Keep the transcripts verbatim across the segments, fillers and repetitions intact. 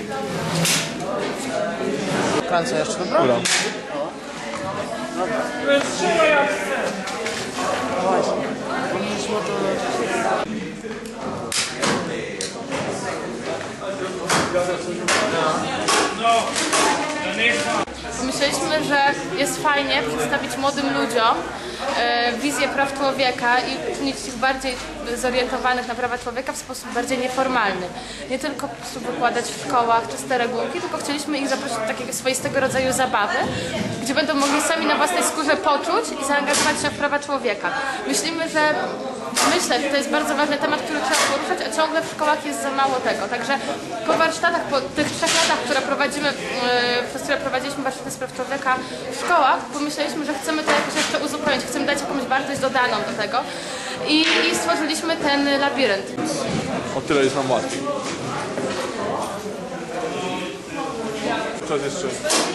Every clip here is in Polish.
Francja jeszcze, dobra? Dobra. Dobra. Właśnie. Powinniśmy to... Myśleliśmy, że jest fajnie przedstawić młodym ludziom e, wizję praw człowieka i uczynić ich bardziej zorientowanych na prawa człowieka w sposób bardziej nieformalny. Nie tylko po prostu wykładać w szkołach czyste regułki, tylko chcieliśmy ich zaprosić do takiego swoistego rodzaju zabawy, gdzie będą mogli sami na własnej skórze poczuć i zaangażować się w prawa człowieka. Myślimy, że Myślę, że to jest bardzo ważny temat, który trzeba poruszać, a ciągle w szkołach jest za mało tego. Także po warsztatach, po tych trzech latach, które prowadzimy, yy, przez które prowadziliśmy warsztaty z praw człowieka w szkołach, pomyśleliśmy, że chcemy to jakoś jeszcze uzupełnić, chcemy dać jakąś wartość dodaną do tego i, i stworzyliśmy ten labirynt. O tyle jest nam łatwiej. Czas jeszcze.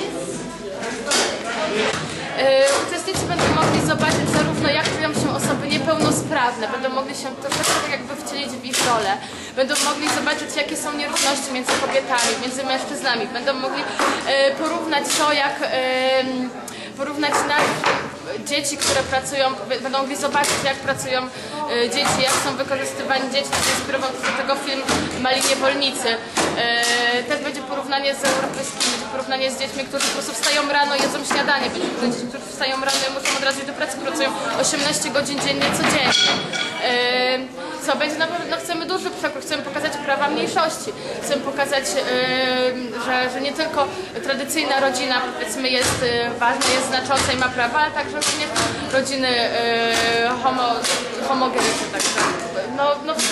Yy, uczestnicy będą mogli zobaczyć zarówno jak czują się osoby niepełnosprawne, będą mogli się troszeczkę tak jakby wcielić w ich rolę, będą mogli zobaczyć jakie są nierówności między kobietami, między mężczyznami, będą mogli yy, porównać to jak yy, porównać na dzieci, które pracują, będą mogli zobaczyć jak pracują y, dzieci, jak są wykorzystywani dzieci, to inspirował do tego film Mali niewolnicy. Y, też będzie porównanie z europejskimi, będzie porównanie z dziećmi, którzy po prostu wstają rano, jedzą śniadanie, będzie porównanie z dziećmi, którzy wstają rano i muszą od razu iść do pracy, pracują osiemnaście godzin dziennie, codziennie. Y, co będzie, no, no chcemy duży przekrój, chcemy pokazać prawa mniejszości, chcemy pokazać, y, że, że nie tylko tradycyjna rodzina, powiedzmy, jest y, ważna, jest znacząca i ma prawa, ale także również rodziny y, homo, homogenyczne, także no, no